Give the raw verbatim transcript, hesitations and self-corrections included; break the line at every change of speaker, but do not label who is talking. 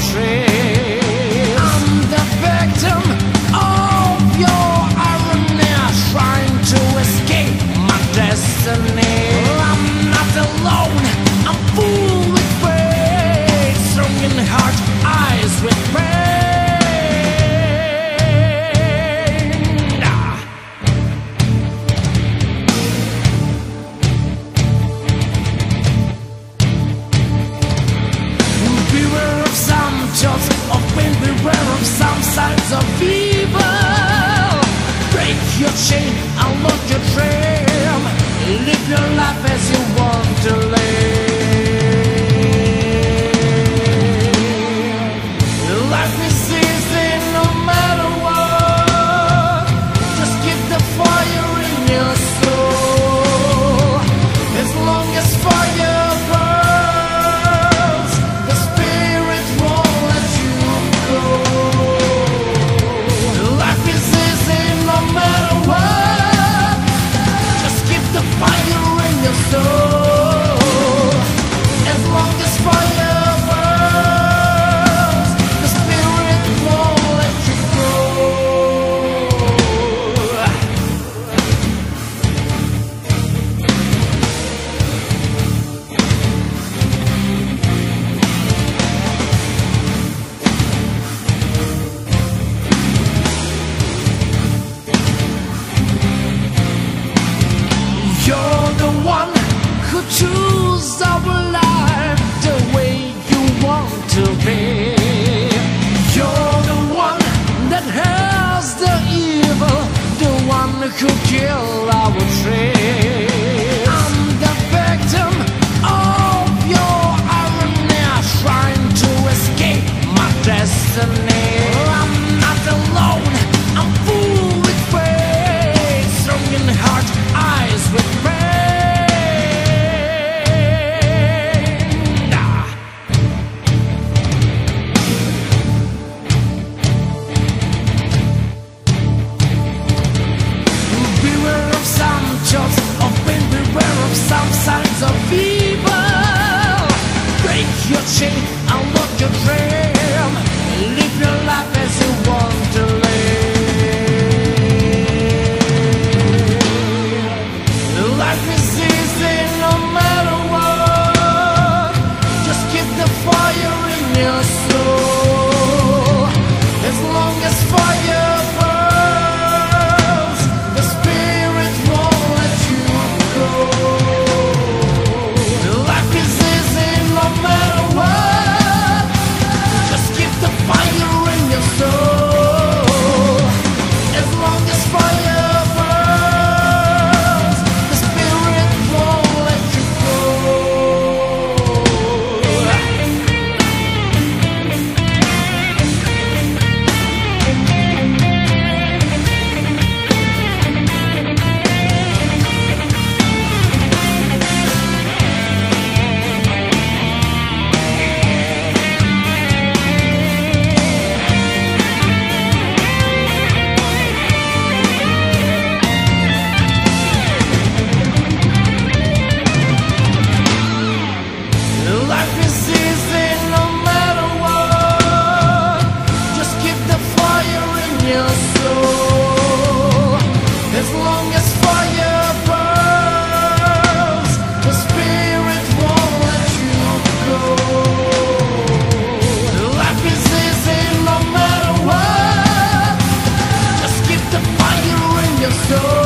trail. I'm the victim of your irony, trying to escape my destiny. I'm not alone, I'm full with faith, strong in heart, eyes with pain. Beware of some thoughts of pain, beware of some signs of evil. Break your chain, unlock your dream, live your life as you want to live. Life is easy no matter what. Just keep the fire in your soul. As long as fire burns, the spirit won't let you go. Life is easy no matter what. Just keep the fire in your soul. As long as fire burns, the spirit won't let you go. You're the one who choose our life the way you want to be. You're the one that has the evil, the one who killed our dreams. I'm the victim of your irony, trying to escape my destiny. I'm not alone, I'm full with faith, strong in heart, eyes with pain. Ah. Beware of some thoughts of pain, beware of some signs of evil. Break your chain, unlock your dream, live your life as you want to live. Life is easy no matter what. Just keep the fire in your soul. As long as fire burns, the spirit won't let you go. Life is easy no matter what. Just keep the fire in your soul. As long as fire burns, the spirit won't let you go. Life is easy no matter what. Just keep the fire in your soul. As long as fire burns, the spirit won't let you go. Life is easy no matter what. Just keep the fire in your soul.